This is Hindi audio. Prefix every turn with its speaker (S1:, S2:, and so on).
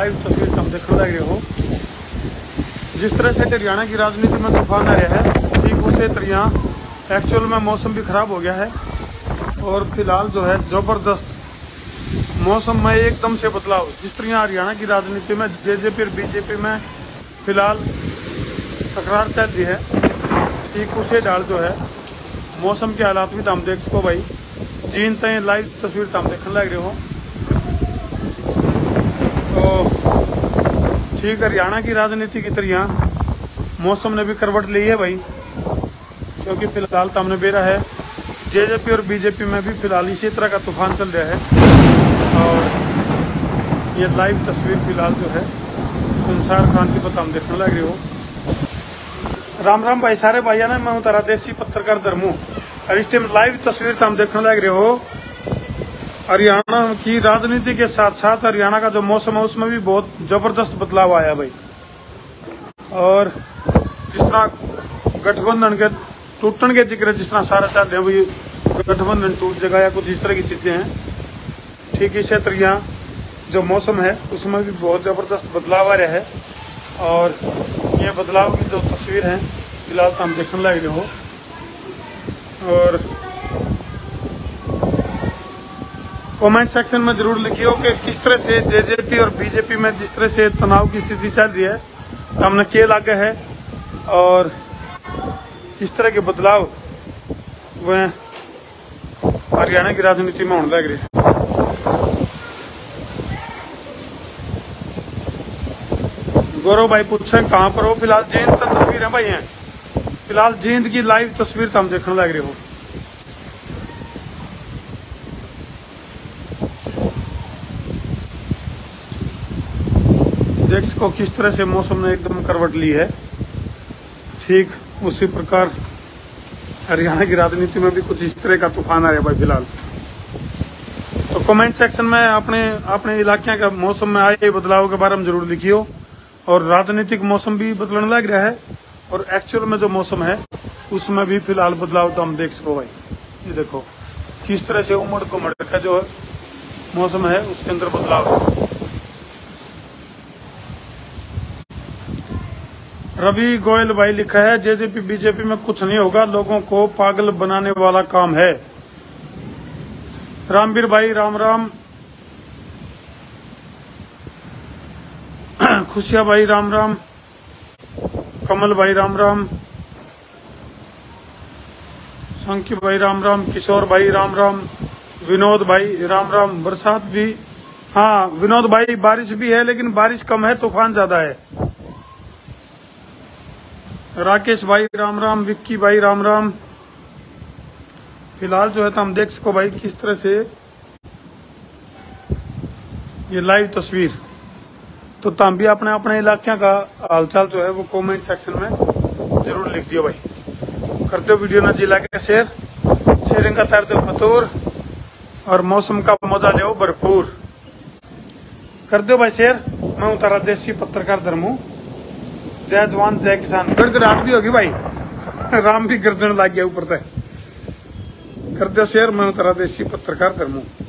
S1: लाइव तस्वीर हम देखने लग रहे हो। जिस तरह से हरियाणा की राजनीति में तूफान आ रहा है, ठीक उसी तरह एक्चुअल में मौसम भी खराब हो गया है और फिलहाल जो है जबरदस्त मौसम में एकदम से बदलाव। जिस तरह हरियाणा की राजनीति में जेजेपी और बीजेपी में फिलहाल तकरार चल रही है, ठीक उसे डाल जो है मौसम के हालात भी हम देख सको भाई। जीन तय लाइव तस्वीर हम देखने लग रहे हो। तो ठीक हरियाणा की राजनीति की तरह मौसम ने भी करवट ली है भाई, क्योंकि फिलहाल तो हमने बेरा है जेजेपी और बीजेपी में भी फिलहाल इसी तरह का तूफान चल रहा है। और ये लाइव तस्वीर फिलहाल जो है संसार क्रांति पर हम देखने लग रहे हो। राम राम भाई सारे भाइया ने, मैं तारा देसी पत्रकार धर्मू और इस टाइम लाइव तस्वीर हम देखने लग रहे हो। हरियाणा की राजनीति के साथ साथ हरियाणा का जो मौसम है उसमें भी बहुत जबरदस्त बदलाव आया भाई। और जिस तरह गठबंधन के टूटने के जिक्र जिस तरह सारा चल रहे हैं भाई, गठबंधन टूट जाएगा या कुछ इस तरह की चीजें हैं, ठीक इसी तरह जो मौसम है उसमें भी बहुत जबरदस्त बदलाव आ रहा है। और ये बदलाव की जो तस्वीर है फिलहाल तो हम देखने लग रहे हो। और कमेंट सेक्शन में जरूर लिखियो कि किस तरह से जेजेपी और बीजेपी में जिस तरह से तनाव की स्थिति चल रही है तो हमने क्या लागे है और किस तरह के बदलाव वह हरियाणा की राजनीति में होने लग रहे हैं। गौरव भाई पूछे कहाँ पर हो? फिलहाल जींद की तस्वीर है भाई हैं, फिलहाल जींद की लाइव तस्वीर तो हम देखने लग रहे हो। देख सको किस तरह से मौसम ने एकदम करवट ली है, ठीक उसी प्रकार हरियाणा की राजनीति में भी कुछ इस तरह का तूफान आ रहा है भाई फिलहाल। तो कमेंट सेक्शन में अपने इलाके का मौसम में आए बदलाव के बारे में जरूर लिखियो। और राजनीतिक मौसम भी बदलने लग रहा है और एक्चुअल में जो मौसम है उसमें भी फिलहाल बदलाव तो हम देख सको भाई। ये देखो किस तरह से उमड़ घुमड़ का जो मौसम है उसके अंदर बदलाव है। रवि गोयल भाई लिखा है जेजेपी बीजेपी में कुछ नहीं होगा, लोगों को पागल बनाने वाला काम है। रामवीर भाई राम राम, खुशिया भाई राम राम, कमल भाई राम राम, संकी भाई राम राम, किशोर भाई राम राम, विनोद भाई राम राम। बरसात भी, हाँ विनोद भाई बारिश भी है लेकिन बारिश कम है, तूफान ज्यादा है। राकेश भाई राम राम, विक्की भाई राम राम। फिलहाल जो है तो हम देख सको भाई किस तरह से ये लाइव तस्वीर। तो तुम भी अपने अपने इलाके का हालचाल जो है वो कमेंट सेक्शन में जरूर लिख दियो भाई। कर दो वीडियो ना जिला के शेयरिंग का तैर दो फतूर और मौसम का मजा ले भरपूर। कर दो भाई शेयर। मैं तारा देसी पत्रकार धर्मू। जय जवान जय किसान। गड़गड़ाहट भी होगी भाई, राम भी गर्जन लग गया ऊपर तक। कर दो शेयर। मैं तारा देसी पत्रकार धर्मू।